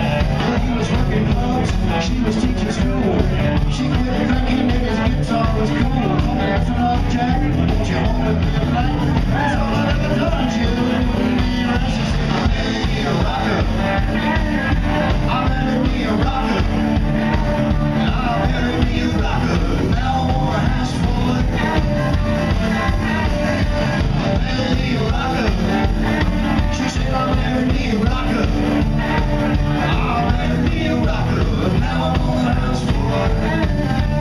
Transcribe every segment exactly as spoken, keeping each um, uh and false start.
He was working clubs, she was teaching school. She quit drinking and his guitar was cool. That's enough, Jack. Won't you hold me tonight? That's all I've ever done. She wouldn't be right. She said, I'll never be a rocker. I'll never be a rocker. I'll never be a rocker. Now I want a house full of I'll never be a rocker. She said, I'll never be a rocker. I'll never be a rocker. Now I want a house full of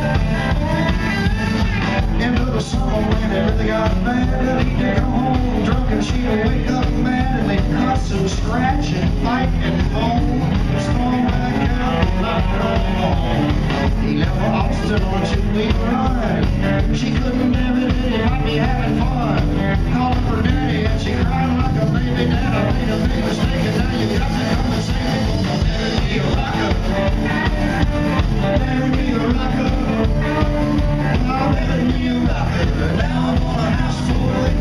into the summer when it really got bad, he'd come home drunk and she'd wake up mad, and they'd cuss and scratch and fight and moan. Storm back out and knock it on home. He left for Austin on a two-week ride. She couldn't have it, he might be having fun. Called up her daddy and she cried like a baby. Dad, I made a big mistake and now you got to come and save me. I'll never be a rocker. I'll never be a rocker. I'll never be a rocker. Now I want a house full of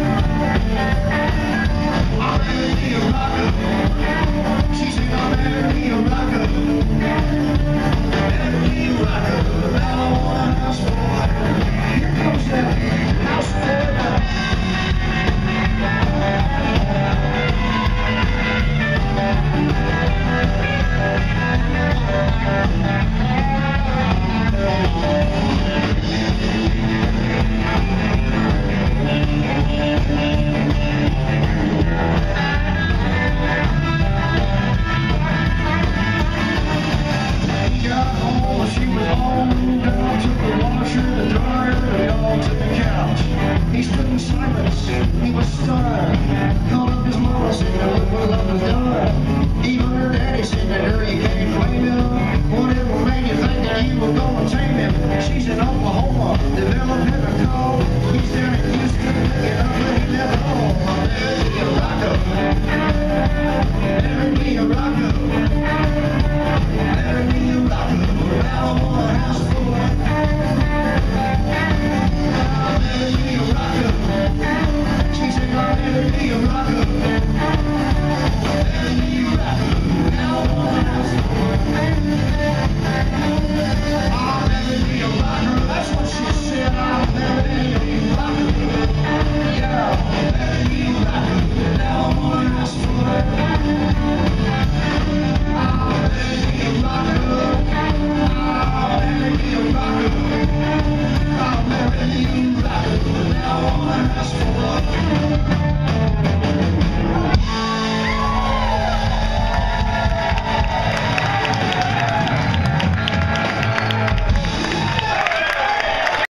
I'll never be a rocker. She said I'll never be a rocker. Never be a rocker. Now I want a house full of here comes that house full of he stood in silence, he was stunned. Called up his mama, said that what love was done. Even her daddy said that her you can't blame him. Whatever made you think that you were gonna tame him? She's in Oklahoma, developing a cold. He's down in Houston, picking up when he left home. I'll never be a rocker. Never be a rocker. Never be a rocker. Now I want a house full of she said I'll never be a rocker. Never be a rocker. Now I want a house. I'll never be a rocker. That's what she said. I'll never be a rocker. Yeah, I'll never be a rocker. Now I want a house full of I'll never be a rocker. I'll never be a rocker. I'll never be a rocker. Now I want a house full of